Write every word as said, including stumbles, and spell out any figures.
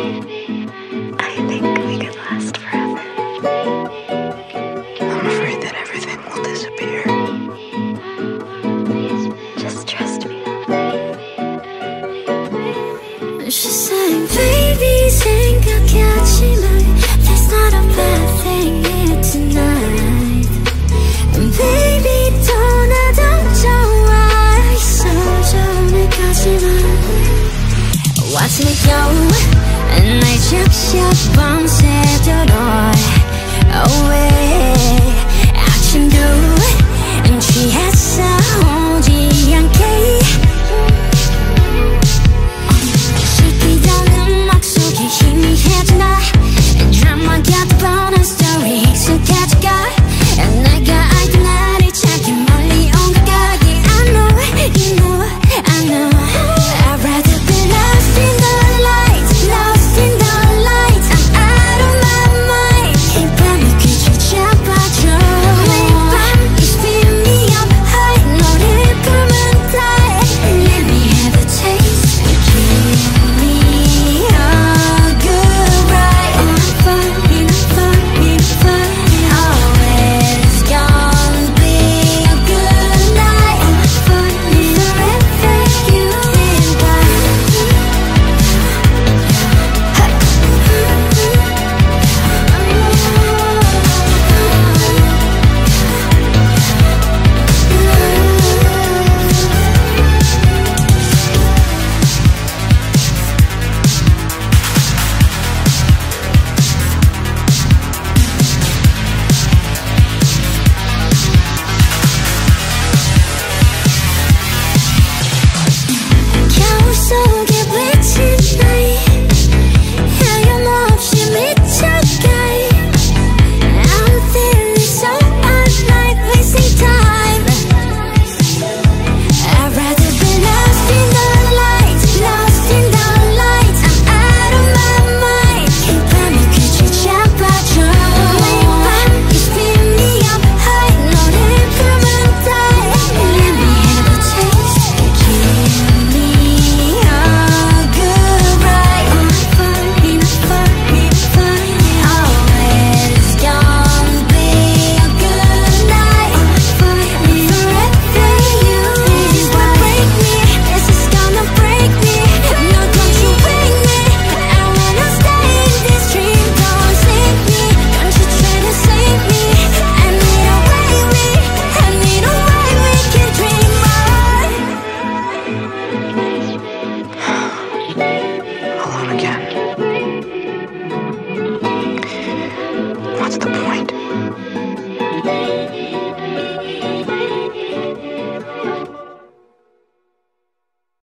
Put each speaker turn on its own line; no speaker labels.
I think we could last forever. I'm afraid that everything will disappear. Just trust me.
She sang, baby, 생각하지만 there's not a bad thing here tonight. And baby, 떠나도 좋아. 있어줘 내까지만. Watch me go. 날 적셔 밤새도록 away. 아침도 취했어 오지 않게. 시키던 음악 속에 희미해지나. Drama got the bonus story 익숙해져가. 내가 알던 나를 찾기 멀리 온 것 같게. I know, you know, I know. I'd rather be lost in the lights, lost in the lights. I'm out of my mind. 이 밤이 끝을 잡아줘. 매일 밤 you spin me up high. 너를 품은 die. Let me have a taste. Give me a good ride. I'm falling, falling, falling. Always gonna be a good night. I'm falling forever you and I. 겨울 속에 비친 나이. 하염없이 미쳐가. I'm feeling so unlike wasting time. I'd rather be lost in the lights, lost in the lights. I'm out of my mind. 이 밤이 끝을 잡아줘. 매일 밤 you spin me up high. 너를 품은 die. Let me have a taste. Give me a good ride. I'm falling, falling, falling. Always gonna be a good night. I'm falling forever you. This is what break me. This is gonna break me. No, don't you break me. I wanna stay in this dream. Don't save me. Don't you try to save me. I need a way we, I need a way we can dream on.
Alone again.